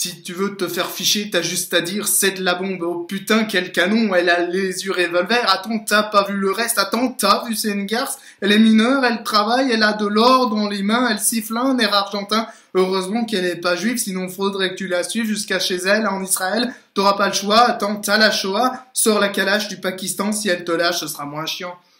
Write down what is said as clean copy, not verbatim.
Si tu veux te faire ficher, t'as juste à dire c'est de la bombe. Oh putain, quel canon, elle a les yeux revolver. Attends, t'as pas vu le reste. Attends, t'as vu, c'est une garce. Elle est mineure, elle travaille, elle a de l'or dans les mains, elle siffle un air argentin. Heureusement qu'elle est pas juive, sinon faudrait que tu la suives jusqu'à chez elle, en Israël. T'auras pas le choix. Attends, t'as la Shoah. Sors la calache du Pakistan, si elle te lâche, ce sera moins chiant.